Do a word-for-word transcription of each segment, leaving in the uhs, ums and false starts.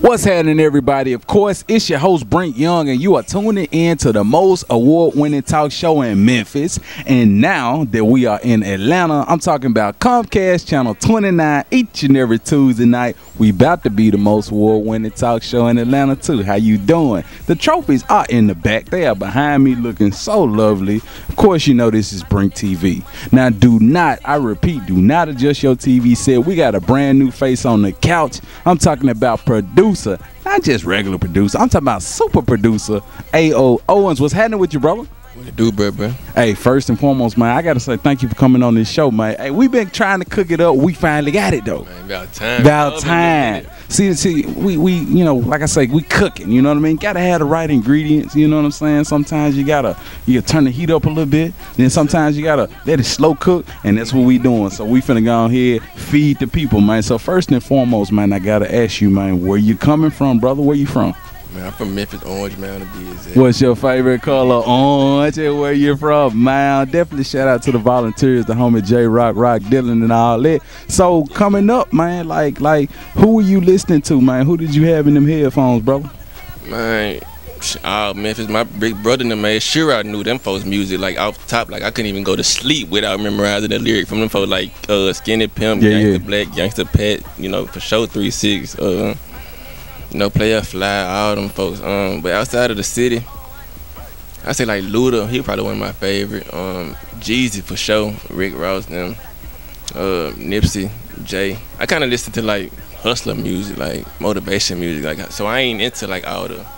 What's happening, everybody? Of course, it's your host, Brent Young, and you are tuning in to the most award-winning talk show in Memphis. And now that we are in Atlanta, I'm talking about Comcast Channel twenty-nine each and every Tuesday night. We about to be the most award-winning talk show in Atlanta, too. How you doing? The trophies are in the back. They are behind me looking so lovely. Of course, you know this is Brink T V. Now, do not, I repeat, do not adjust your T V set. We got a brand new face on the couch. I'm talking about producer. Not just regular producer. I'm talking about super producer A O Owens. What's happening with you, brother? What it do, bro, bro? Hey, first and foremost, man, I gotta say thank you for coming on this show, man. Hey, we've been trying to cook it up. We finally got it though. Man, about time. About time. See, see, we, we, you know, like I say, we cooking. You know what I mean? Gotta have the right ingredients. You know what I'm saying? Sometimes you gotta, you gotta turn the heat up a little bit. Then sometimes you gotta let it slow cook, and that's what we doing. So we finna go on here, feed the people, man. So first and foremost, man, I gotta ask you, man, where you coming from, brother? Where you from? Man, I'm from Memphis, Orange Mound to be exact. What's your favorite color? Orange. And where you from, man? Definitely shout out to the volunteers, the homie J Rock, Rock Dylan, and all that. So coming up, man, like, like, who were you listening to, man? Who did you have in them headphones, brother? Man, uh, Memphis, my big brother and them, man, sure I knew them folks' music, like, off the top. Like, I couldn't even go to sleep without memorizing the lyric from them folks, like, uh, Skinny Pimp, yeah, Gangsta yeah. Black, Gangsta Pat, you know, for sure three six, uh, you know, Player Fly, all them folks. Um, but outside of the city, I say like Luda, he probably one of my favorite. Um, Jeezy for sure, Rick Ross, them, uh, Nipsey, Jay. I kind of listen to like hustler music, like motivation music, like so. I ain't into like all the.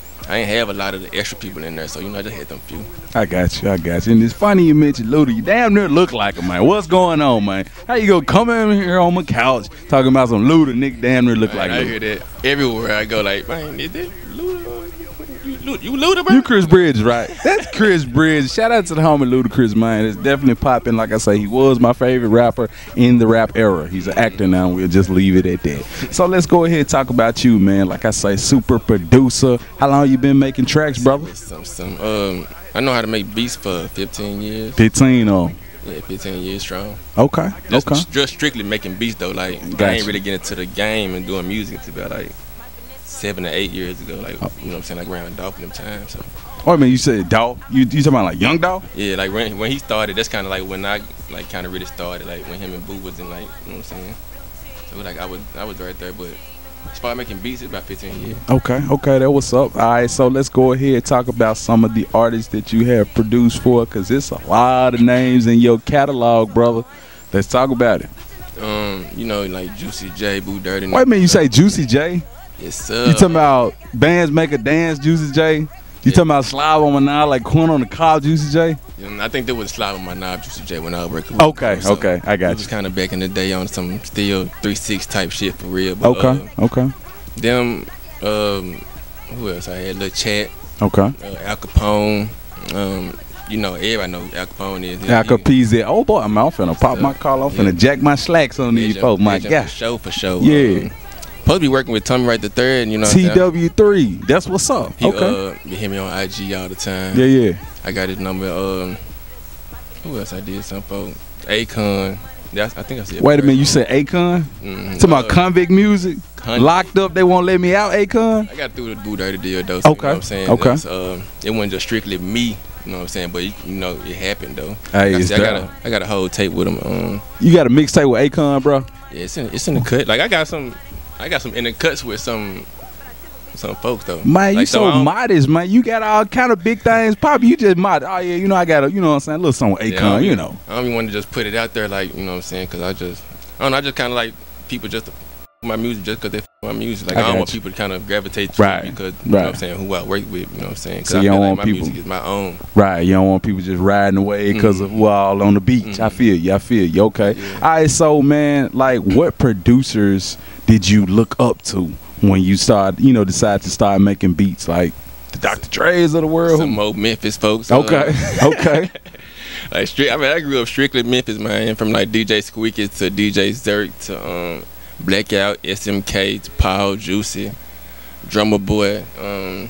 I ain't have a lot of the extra people in there, so you know I just had them few. I got you, I got you. And it's funny you mentioned Luda. You damn near look like him, man. What's going on, man? How you gonna come in here on my couch talking about some Luda? Nick damn near look Man, like I Luda. hear that everywhere I go. Like, man, is that Luda? You, Luda, you Luda, bro? You Chris Bridges, right? That's Chris Bridges. Shout out to the homie Ludacris, man. It's definitely popping. Like I say, he was my favorite rapper in the rap era. He's an actor now. We'll just leave it at that. So let's go ahead and talk about you, man. Like I say, super producer. How long you been making tracks, brother? Some, some. Um, I know how to make beats for fifteen years. fifteen on. Yeah, fifteen years strong. Okay. Just, okay. just strictly making beats though. Like Gotcha. I ain't really getting into the game and doing music until about like seven or eight years ago. Like oh. you know what I'm saying, like around Dolphin them times. So Oh, I mean, you said Dog. You you talking about like Young Dog? yeah, like when when he started, that's kind of like when I like kind of really started. Like when him and Boo was in like, you know what I'm saying. So like I was I was right there, but as far as making beats, it's about fifteen years. Okay, okay, that what's up. All right, so let's go ahead and talk about some of the artists that you have produced for, because it's a lot of names in your catalog, brother. Let's talk about it. Um, you know, like Juicy J, Boo Dirty. Wait a minute, you say Juicy J? Yes, sir. You talking about Bands Make a Dance, Juicy J? You Yeah. talking about Slide on my knob like Quinn on the Cob, Juicy J? You know, I think there was Slide on my knob, Juicy J, when I was working with Okay, him. So okay, I got it was you. kind of back in the day on some still three six type shit for real. But, Okay, uh, okay, them, um, who else? I had Lil Chat, okay. uh, Al Capone. Um, you know, everybody know who Al Capone is. He- I could he- piece it. Oh boy, I'm out finna pop my collar off Yeah. and jack my slacks on these Legend- folks. My legend God. For sure, for sure. Yeah. Um, supposed to be working with Tommy Wright the third, you know. what I'm T saying? W three. That's what's up. He, Okay. uh, he hit me on I G all the time. Yeah, yeah. I got his number. Um, who else I did some for? Akon. That's, I think I said. Wait a minute, you said Akon? Mm-hmm. Talking about convict music? Con- Locked up, they won't let me out, Akon? I got through the Boo Dirty deal though. So, Okay, You know what I'm saying? okay. It, was, uh, it wasn't just strictly me. You know what I'm saying? But you know, it happened though. Hey, Like I, it's said, I got down. a, I got a whole tape with him. Um, You got a mixtape with Akon, bro? yeah, it's in, it's in the cut. Like I got some, I got some in the cuts with some, some folks though. Man, you like, so I don't- modest, man. You got all kind of big things. Poppy, you just modest. Oh, yeah, you know, I got a, you know what I'm saying, a little song with Akon, Yeah, I don't you even- know. I don't even want to just put it out there like, you know what I'm saying? Because I just, I don't know, I just kind of like people just to f- my music just because they f- my music. Like, I I, don't got want you. people to kind of gravitate to Right, it because, you know right. what I'm saying, who I work with, you know what I'm saying? Because So I you feel don't like want my people- music is my own. Right, you don't want people just riding away because of Mhm. who all on the beach. I Mhm. feel you, I feel you, okay. Yeah. All right, so, man, like, what producers did you look up to when you started, you know, decide to start making beats? Like, the Doctor Dre's of the world? Some more Memphis folks. Okay, uh, okay. like, strict, I mean, I grew up strictly Memphis, man. From like D J Squeaky to D J Zerk to um, Blackout, S M K to Paul Juicy, Drummer Boy. Um,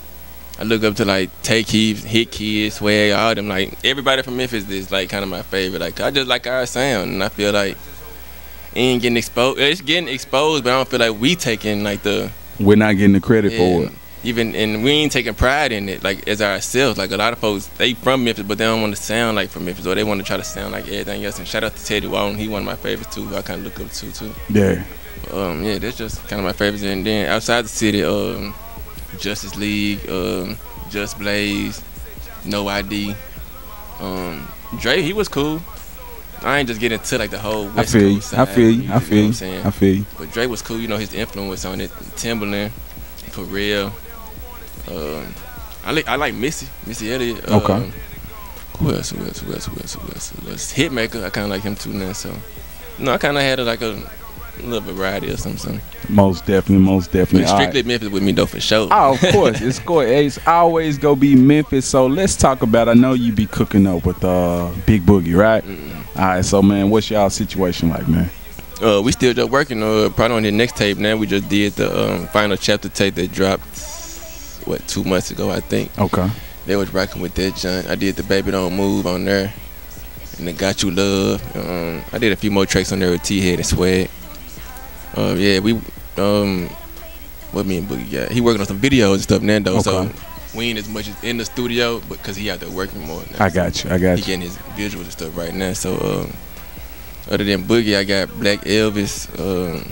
I look up to like Take Heat, Hit Kids, Swag, all them. Like everybody from Memphis is like kind of my favorite. Like I just like our sound, and I feel like it ain't getting exposed. It's getting exposed, but I don't feel like we taking like the we're not getting the credit yeah. for it. Even and we ain't taking pride in it like as ourselves. Like a lot of folks, they from Memphis, but they don't want to sound like from Memphis, or they want to try to sound like everything else. And shout out to Teddy Walton, he one of my favorites too. Who I kind of look up to too. Yeah. Um, yeah, that's just kind of my favorites. And then outside the city, um, Justice League, um, Just Blaze, No I D. Um, Dre, he was cool. I ain't just getting into like the whole West I feel you. Coast side, I feel you. you I know feel what you. I'm saying? I feel you. But Dre was cool. You know his influence on it. Timberland, for real. Um, I like I like Missy, Missy Elliott. Um, Okay. Who else? Who else? Who else? Who else? Who else? Who else? Hitmaker. I kind of like him too now. So, no, I kind of had a, like a, a little variety or something. Most definitely. Most definitely. But All strictly right. Memphis with me though for sure. Oh, of course. It's good. It's always gonna be Memphis. So let's talk about. I know you be cooking up with uh Big Boogie, right? Mm-hmm. All right. So man, what's y'all situation like, man? Uh, we still just working. Uh, probably on the next tape now. We just did the um, final chapter tape that dropped what two months ago, I think. Okay. They was rocking with that joint. I did the Baby Don't Move on there, and the Got You Love. Um, I did a few more tracks on there with T-Head and Swag. Uh, yeah, we um, what me and Boogie got? He working on some videos and stuff now though, Okay. so we ain't as much as in the studio, but because he out there working more now. I got you. I got He you. getting his visuals and stuff right now. So um, other than Boogie, I got Black Elvis, um,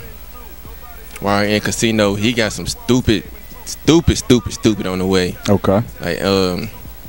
Y N Casino. He got some stupid, stupid, stupid, stupid on the way. Okay. Like um,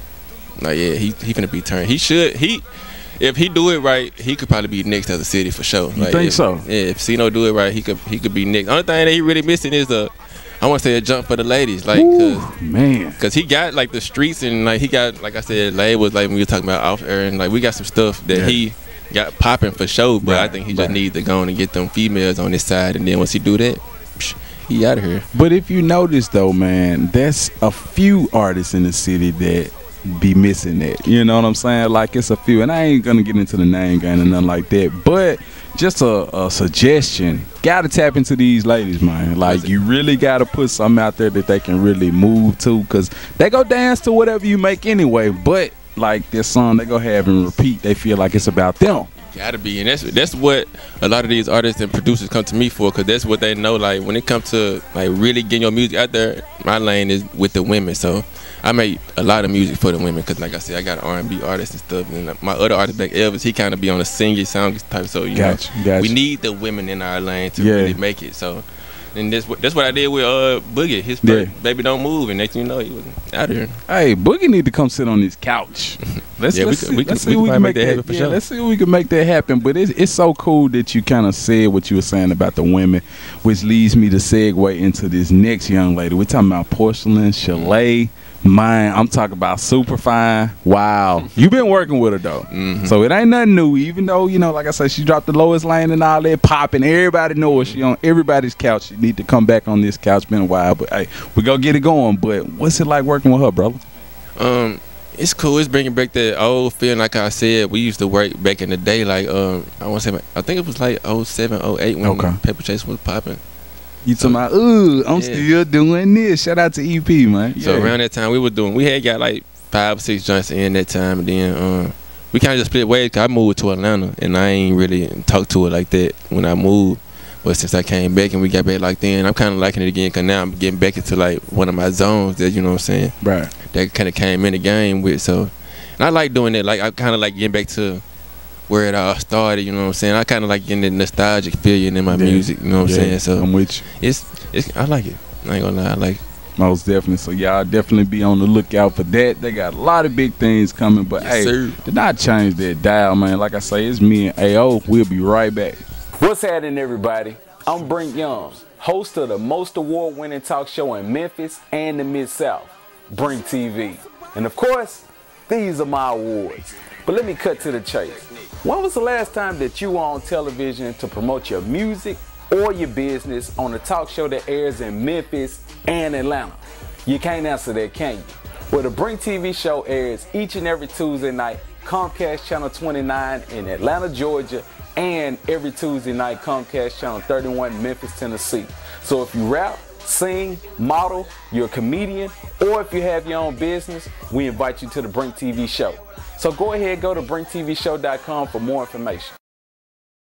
like yeah, he he finna be turned. He should he. If he do it right, he could probably be next to the city for sure. You Like, think if, so? Yeah, if Cino do it right, he could he could be next. Only thing that he really missing is a, I want to say a jump for the ladies, like Ooh, cause, man. cause he got like the streets and like he got like I said labels like when we were talking about off air and like we got some stuff that Yeah. he got popping for sure. But I Right, think he just right. needs to go on and get them females on his side, and then once he do that, psh, he out of here. But if you notice though, man, there's a few artists in the city that be missing that. You know what I'm saying? Like it's a few, and I ain't gonna get into the name game and nothing like that. But just a, a suggestion: gotta tap into these ladies, man. Like you really gotta put something out there that they can really move to, cause they go dance to whatever you make anyway. But like this song, they go have and repeat. They feel like it's about them. Gotta be, and that's that's what a lot of these artists and producers come to me for, cause that's what they know. Like when it comes to like really getting your music out there, my lane is with the women. So I make a lot of music for the women, cause like I said, I got R and B artists and stuff. And my other artist, like Elvis, he kind of be on a singing sound type. So you Gotcha, know, gotcha. we need the women in our lane to Yeah. really make it. So. And that's what that's what I did with uh Boogie. His Yeah. first Baby Don't Move, and next thing you know, he was out of here. Hey, Boogie need to come sit on his couch. Let's, Yeah, we let's could- see, we could- let's we see could we probably can make make that that happen for yeah, sure. let's see if we can make that happen. But it's it's so cool that you kind of said what you were saying about the women, which leads me to segue into this next young lady. We're talking about Porcelain Chalet. Man, I'm talking about super fine. Wow, you been working with her though, Mhm. so it ain't nothing new. Even though you know, like I said, she dropped the lowest lane and all that popping. Everybody knows she on everybody's couch. She need to come back on this couch. Been a while, but hey, we go get it going. But what's it like working with her, brother? Um, it's cool. It's bringing back that old feeling. Like I said, we used to work back in the day. Like um, I want to say, I think it was like oh seven, oh eight when Okay. Pepper Chase was popping. You talking about, ooh, I'm Yeah. still doing this. Shout out to E P, man. So Yeah. around that time, we were doing. We had got like five or six joints in that time, and then um, we kind of just split ways. Cause I moved to Atlanta, and I ain't really talked to her like that when I moved. But since I came back and we got back like then, I'm kind of liking it again. Cause now I'm getting back into like one of my zones that you know what I'm saying. Right. That kind of came in the game with. So, and I like doing that. Like I kind of like getting back to where it all started. You know what I'm saying. I kind of like getting the nostalgic feeling in my Yeah. music. You know what Yeah, I'm saying. So I'm with you. it's it's I like it. I ain't gonna lie. I like it. Most definitely. So y'all definitely be on the lookout for that. They got a lot of big things coming. But Yes, hey, sir. did not change that dial, man. Like I say, it's me and A O. We'll be right back. What's happening, everybody? I'm Brink Young, host of the most award-winning talk show in Memphis and the Mid-South, Brink T V. And of course, these are my awards. But let me cut to the chase. When was the last time that you were on television to promote your music or your business on a talk show that airs in Memphis and Atlanta? You can't answer that, can you? Well, the Brink T V show airs each and every Tuesday night, Comcast Channel twenty-nine in Atlanta, Georgia, and every Tuesday night, Comcast Channel thirty-one, Memphis, Tennessee. So if you rap, sing, model, you're a comedian, or if you have your own business, we invite you to the Brink T V show. So go ahead, go to brink t v show dot com for more information.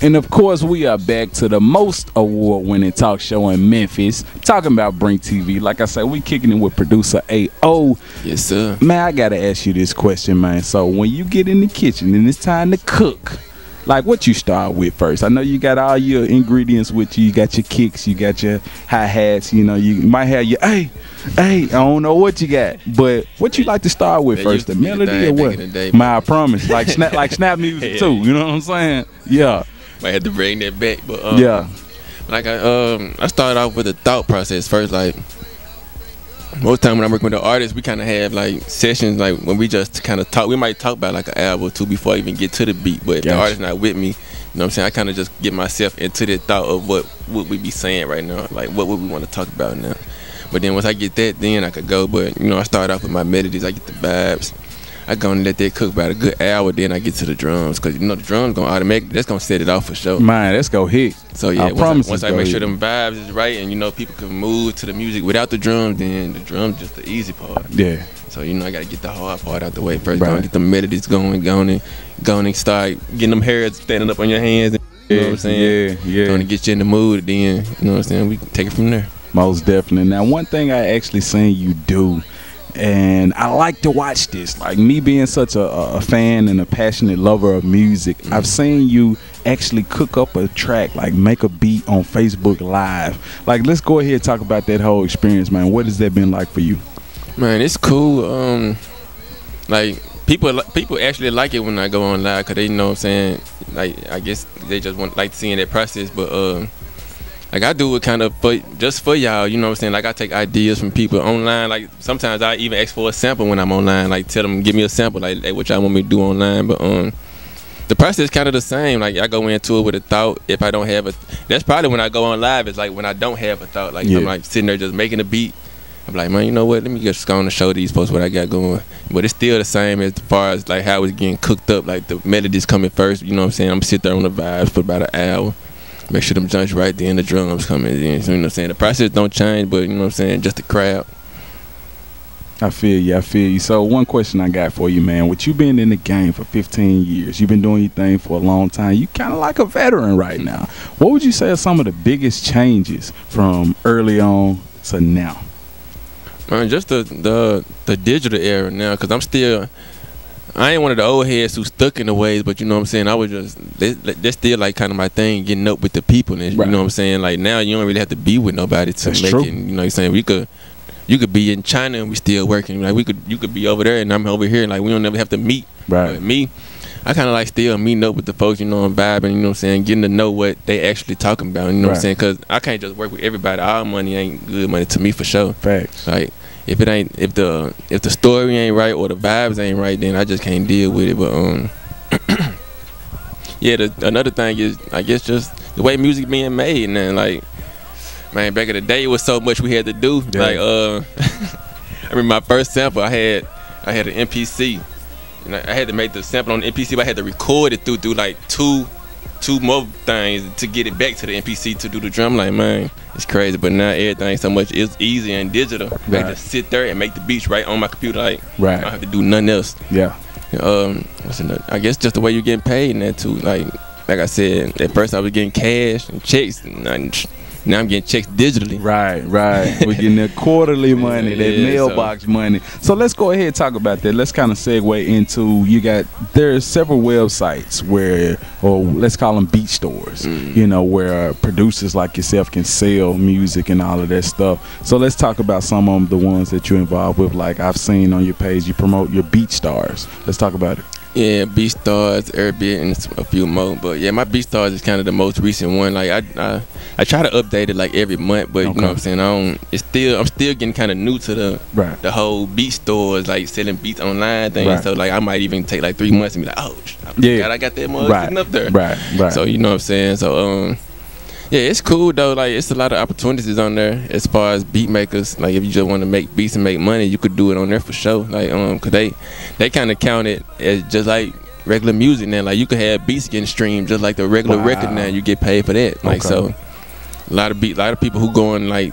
And of course, we are back to the most award-winning talk show in Memphis, talking about Brink T V. Like I said, we kicking it with producer A O. Yes, sir. Man, I gotta ask you this question, man. So when you get in the kitchen and it's time to cook, like what you start with first? I know you got all your ingredients with you. You got your kicks, you got your hi-hats. You know, you might have your hey, hey. I don't know what you got, but what you like to start with Man, first? The melody or what? Day, My I promise, like snap, like snap music too. You know what I'm saying? Yeah. Might have to bring that back, but um, Yeah. like I um I started off with the thought process first. Like most time when I'm working with the artists, we kind of have like sessions like when we just kind of talk. We might talk about like an album or two before I even get to the beat. But if Gotcha. the artist not with me, you know what I'm saying, I kind of just get myself into the thought of what would we be saying right now, like what would we want to talk about now. But then once I get that, then I could go. But you know, I start off with my melodies, I get the vibes. I go and let that cook about a good hour, then I get to the drums, cause you know the drums gonna automatically, that's gonna set it off for sure. Man, let's go hit. So yeah, I once, promise I, once it's I make go sure hit. them vibes is right, and you know people can move to the music without the drums, then the drums just the easy part. Yeah. So you know I gotta get the hard part out the way first. Right. Go and get the melodies going, going and going and start getting them hairs standing up on your hands. And, you know what I'm saying? Yeah, yeah. Going to get you in the mood, then you know what I'm saying. We can take it from there. Most definitely. Now, one thing I actually seen you do, and I like to watch this, like me being such a, a fan and a passionate lover of music, Mm-hmm. I've seen you actually cook up a track, like make a beat on Facebook Live. Like, let's go ahead and talk about that whole experience, man. What has that been like for you? Man, it's cool. Um, like people, people actually like it when I go on live, cause they know what I'm saying. Like I guess they just want like seeing that process, but um. Like I do it kind of for just for y'all, you know what I'm saying? Like I take ideas from people online. Like sometimes I even ask for a sample when I'm online. Like tell them give me a sample, like, like what y'all want me to do online. But um, the process kind of the same. Like I go into it with a thought. If I don't have a, that's probably when I go on live. It's like when I don't have a thought. Like Yeah. I'm like sitting there just making a beat. I'm like, man, you know what? Let me just go on and show these folks what I got going. But it's still the same as far as like how it's getting cooked up. Like the melodies coming first. You know what I'm saying? I'm sit there on the vibes for about an hour. Make sure them joints right, then the drums coming in. So, you know what I'm saying? The process don't change, but you know what I'm saying? Just the crowd. I feel you, I feel you. So one question I got for you, man. With you being in the game for fifteen years, you've been doing your thing for a long time. You kind of like a veteran right now. What would you say are some of the biggest changes from early on to now? Man, just the the the digital era now, because I'm still, I ain't one of the old heads who stuck in the ways, but you know what I'm saying? I was just, they, that's still like kind of my thing, getting up with the people. And Right. you know what I'm saying? Like now you don't really have to be with nobody to That's make true. it. You know what I'm saying? We could, you could be in China and we still working. Like we could, you could be over there and I'm over here. Like we don't never have to meet. Right. But me, I kind of like still meeting up with the folks, you know, and vibing, you know what I'm saying? Getting to know what they actually talking about, you know what Right. I'm saying? Because I can't just work with everybody. All money ain't good money to me for sure. Facts. Like if it ain't, if the if the story ain't right or the vibes ain't right, then I just can't deal with it. But um, yeah. The, another thing is, I guess, just the way music being made, and then like, man, back in the day, it was so much we had to do. Yeah. Like uh, I remember my first sample. I had I had an M P C, and I, I had to make the sample on the M P C, but I had to record it through through like two. two more things to get it back to the M P C to do the drum. Like, man, it's crazy. But now everything's so much it's easier and digital. I Right. can just sit there and make the beats right on my computer. Like, Right. I don't have to do nothing else. Yeah. Um, what's another? I guess just the way you're getting paid in that too. Like, like I said, at first I was getting cash and checks. And I, now I'm getting checks digitally. Right, right. We're getting that quarterly money, that Yeah, mailbox money. So let's go ahead and talk about that. Let's kind of segue into, you got, there's several websites where, or let's call them beat stores, Mm. you know, where uh, producers like yourself can sell music and all of that stuff. So let's talk about some of the ones that you're involved with. Like I've seen on your page, you promote your Beat Stars. Let's talk about it. Yeah, BeatStars, Airbnb, and a few more. But yeah, my BeatStars is kind of the most recent one. Like I, I, I try to update it like every month, but you Okay. know what I'm saying. I don't. It's still. I'm still getting kind of new to the Right. the whole beat stores, like selling beats online thing. Right. So like I might even take like three months and be like, oh, sh- I Yeah. forgot I got that mug Right. sitting up there. Right, right. So you know what I'm saying. So um, yeah, it's cool though. Like it's a lot of opportunities on there as far as beat makers. Like if you just want to make beats and make money, you could do it on there for sure. Like um, cause they they kind of count it as just like regular music now. Like you could have beats getting streamed just like the regular Wow. record now. You get paid for that. Like Okay. so, a lot of beat, a lot of people who going like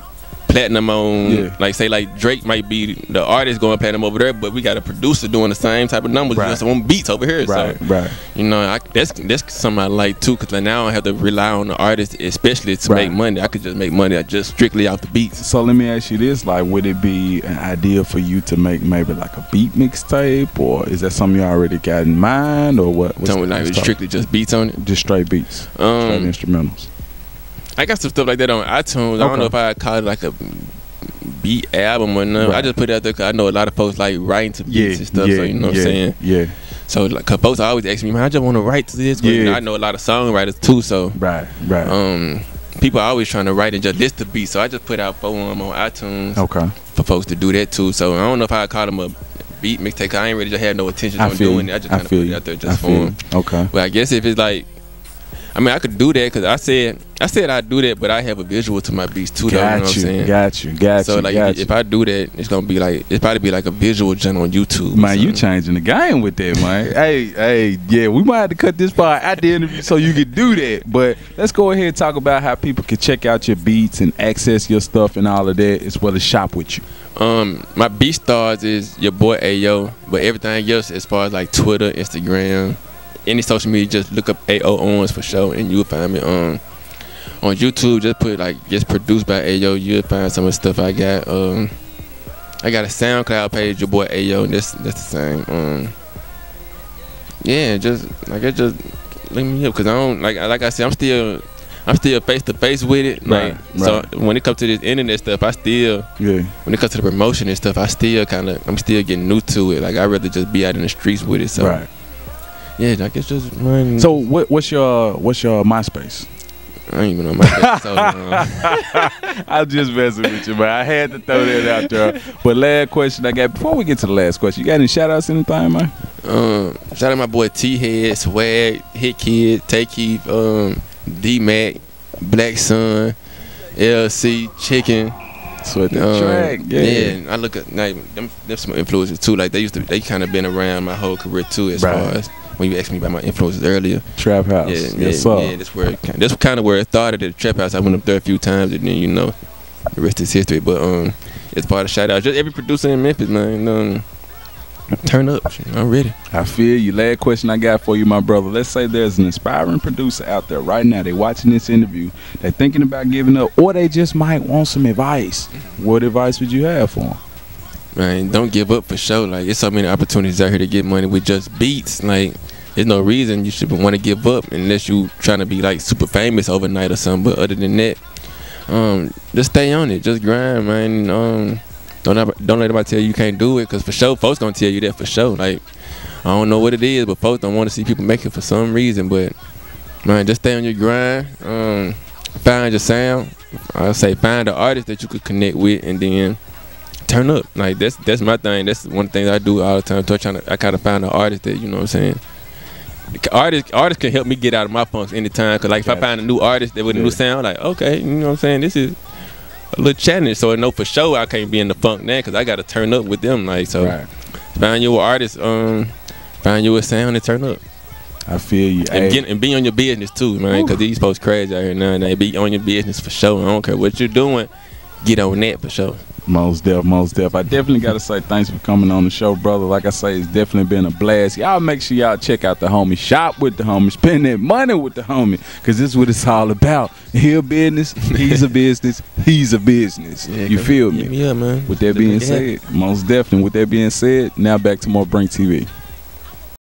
platinum on, Yeah. like say like Drake might be the artist going platinum over there, but we got a producer doing the same type of numbers, Right. just on beats over here. Right, So, right. you know, I, that's that's something I like too, cause like now I don't have to rely on the artist, especially to Right. make money. I could just make money just strictly off the beats. So let me ask you this: like, would it be an idea for you to make maybe like a beat mixtape, or is that something you already got in mind, or what? What's Something the- like what's the- strictly just beats on it. just straight beats, straight Um, instrumentals. I got some stuff like that on iTunes. I Okay. don't know if I call it like a beat album or nothing. I Right. just put it out there because I know a lot of folks like writing to beats Yeah, and stuff. yeah, so you know what yeah, I'm saying. Yeah, So like, cause folks always ask me, man, I just want to write to this. But you Yeah. know, I know a lot of songwriters too. So right, right. um, people are always trying to write and just list the beats. So I just put out four of them on iTunes Okay, for folks to do that too. So I don't know if I call them a beat mixtape. 'Cause I ain't really just had no intention I on feel doing you. it. I just I kind of feel put you. it out there I just for feel them. you. Okay, But I guess if it's like, I mean, I could do that because I said I said I'd do that, but I have a visual to my beats too. Though, you know what got I'm you, saying? got you, got So you, like, got if, you. if I do that, it's gonna be like it's probably be like a visual channel on YouTube. or Man, you something. changing the game with that, man. hey, hey, yeah, we might have to cut this part out the interview so you can do that. But let's go ahead and talk about how people can check out your beats and access your stuff and all of that, as well as shop with you. Um, my beat stars is your boy Ayo, but everything else as far as like Twitter, Instagram, any social media, just look up A O Owens for sure, and you'll find me. Um, on YouTube, just put like just produced by Ayo. You'll find some of the stuff I got. Um, I got a SoundCloud page, your boy Ayo, and that's that's the same. Um, yeah, just like I just look me up because I don't like like I said, I'm still I'm still face to face with it. Like Right, so, right. when it comes to this internet stuff, I still. Yeah, When it comes to the promotion and stuff, I still kind of, I'm still getting new to it. Like, I'd rather just be out in the streets with it. So, right. yeah, I guess just, man. So what, what's your what's your MySpace? I ain't even know my face. So, uh, I'm just messing with you, man. I had to throw that out there. But last question I got, before we get to the last question, you got any shout outs, anything, man? um, shout out my boy T-Head, Swag, Hit Kid, Take Keith, um, D-Mac, Black Sun, L C, Chicken. Sweat that Um, track. Yeah. yeah, I look at like, them, them some influences too. Like, they used to, they kind of been around my whole career too, as Right. far as when you asked me about my influences earlier. Trap House. Yeah, yes, yeah, sir. yeah. That's where it, kind- that's kind of where it started at the Trap House. I went up there a few times, and then you know, the rest is history. But um, it's part of shout out. Just every producer in Memphis, man. Um, turn up, I'm ready. I feel you. Last question I got for you, my brother. Let's say there's an inspiring producer out there right now. They watching this interview. They thinking about giving up, or they just might want some advice. What advice would you have for them? Man, don't give up for sure. Like, there's so many opportunities out here to get money with just beats. Like, there's no reason you should want to give up unless you trying to be like super famous overnight or something. But other than that, um, just stay on it. Just grind, man. Um, don't ever, don't let anybody tell you you can't do it, because for sure, folks gonna tell you that for sure. Like, I don't know what it is, but folks don't want to see people make it for some reason. But man, just stay on your grind. Um, find your sound. I say find an artist that you could connect with, and then turn up. Like, that's that's my thing. That's one of the things I do all the time. So trying to, I kind of find an artist that, you know what I'm saying. Artists, artists can help me get out of my funks anytime. Cause like if I Gotcha. find a new artist that with a Yeah. new sound, like okay, you know what I'm saying. This is a little challenge. So I know for sure I can't be in the funk now, cause I got to turn up with them. Like so, Right. find you an artist, um, find you a sound and turn up. I feel you. And, Hey, get, and be on your business too, man. Cause these folks crazy out here now. And they be on your business for sure. I don't care what you're doing. Get on that for sure. Most def, most def. I definitely got to say thanks for coming on the show, brother. Like I say, it's definitely been a blast. Y'all make sure y'all check out the homie, shop with the homie, spend that money with the homie, because this is what it's all about. He a business, he's a business, he's a business. Yeah, You feel Hit me? me up, man. With that Let's being make it happen. said, most definitely. With that being said, now back to more Brink T V.